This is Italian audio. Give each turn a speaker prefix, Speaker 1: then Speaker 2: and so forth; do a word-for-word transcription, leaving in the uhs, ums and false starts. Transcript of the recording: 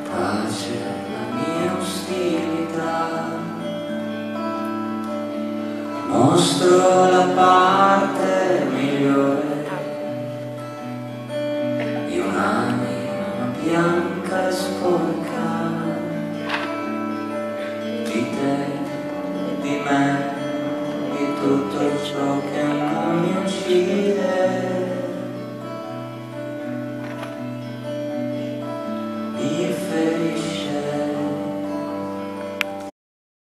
Speaker 1: pace la mia ostilità, mostro la parte migliore di un'anima bianca e sporca, di te, di me, di tutto ciò che non mi uccide.